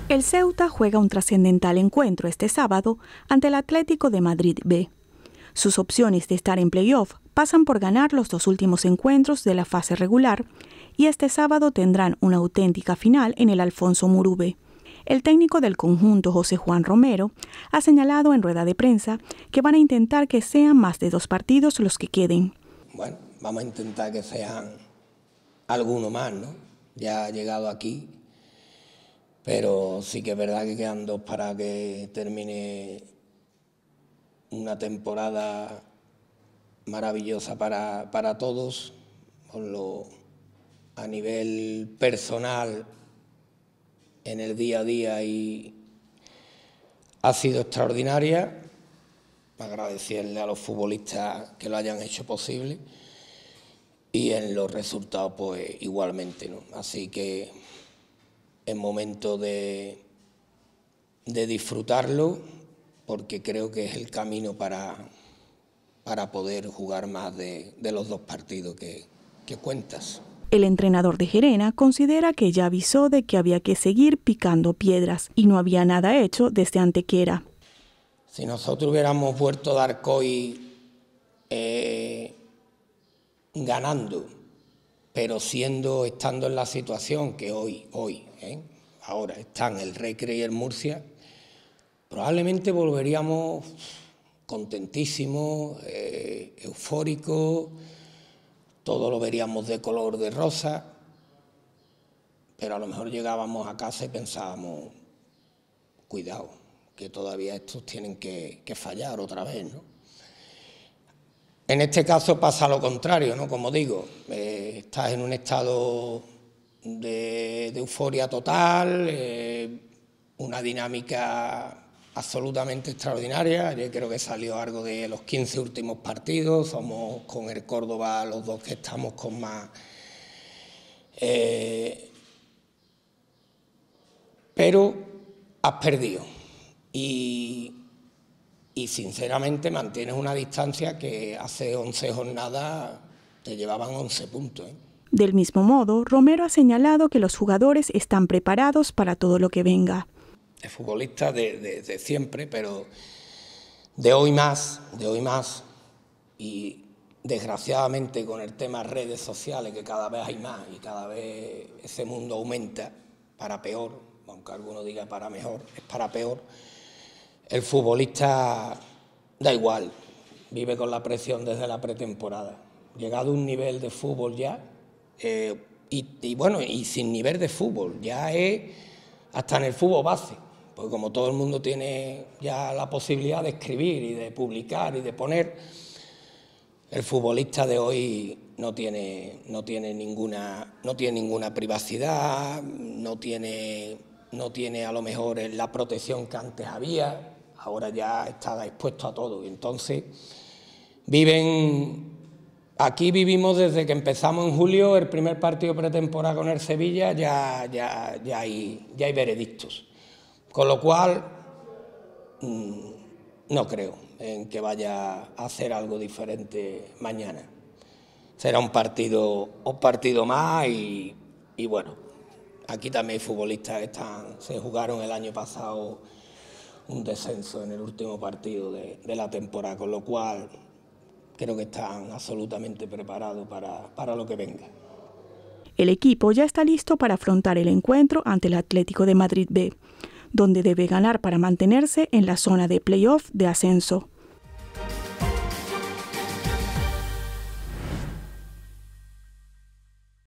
El Ceuta juega un trascendental encuentro este sábado ante el Atlético de Madrid B. Sus opciones de estar en playoff pasan por ganar los dos últimos encuentros de la fase regular y este sábado tendrán una auténtica final en el Alfonso Murube. El técnico del conjunto, José Juan Romero, ha señalado en rueda de prensa que van a intentar que sean más de 2 partidos los que queden. Bueno, vamos a intentar que sean alguno más, ¿no? Ya ha llegado aquí, pero sí que es verdad que quedan 2 para que termine una temporada maravillosa para todos, a nivel personal, en el día a día, y ha sido extraordinaria. Agradecerle a los futbolistas que lo hayan hecho posible y en los resultados pues igualmente, ¿no? Así que es momento de disfrutarlo, porque creo que es el camino para poder jugar más de los 2 partidos que cuentas. El entrenador de Gerena considera que ya avisó de que había que seguir picando piedras y no había nada hecho desde Antequera. Si nosotros hubiéramos vuelto de Arcoy ganando, pero estando en la situación que ahora están el Recre y el Murcia, probablemente volveríamos contentísimos, eufóricos, todo lo veríamos de color de rosa, pero a lo mejor llegábamos a casa y pensábamos, cuidado, que todavía estos tienen que fallar otra vez, ¿no? En este caso pasa lo contrario, ¿no? Como digo, estás en un estado de euforia total, una dinámica absolutamente extraordinaria. Yo creo que salió algo de los 15 últimos partidos, somos con el Córdoba los 2 que estamos con más... pero has perdido y sinceramente mantienes una distancia que hace 11 jornadas te llevaban 11 puntos, ¿eh? Del mismo modo, Romero ha señalado que los jugadores están preparados para todo lo que venga. El futbolista de siempre, pero de hoy más, y desgraciadamente con el tema redes sociales, que cada vez hay más y cada vez ese mundo aumenta para peor, aunque alguno diga para mejor, es para peor. El futbolista da igual, vive con la presión desde la pretemporada. Llegado a un nivel de fútbol ya, y sin nivel de fútbol, ya es hasta en el fútbol base, pues como todo el mundo tiene ya la posibilidad de escribir y de publicar y de poner, el futbolista de hoy no tiene ninguna privacidad, no tiene a lo mejor la protección que antes había, ahora ya está expuesto a todo. Entonces, aquí vivimos desde que empezamos en julio, el primer partido pretemporada con el Sevilla, ya hay veredictos. Con lo cual, no creo en que vaya a hacer algo diferente mañana. Será un partido más y bueno, aquí también hay futbolistas que se jugaron el año pasado un descenso en el último partido de la temporada, con lo cual creo que están absolutamente preparados para lo que venga. El equipo ya está listo para afrontar el encuentro ante el Atlético de Madrid B, donde debe ganar para mantenerse en la zona de playoff de ascenso.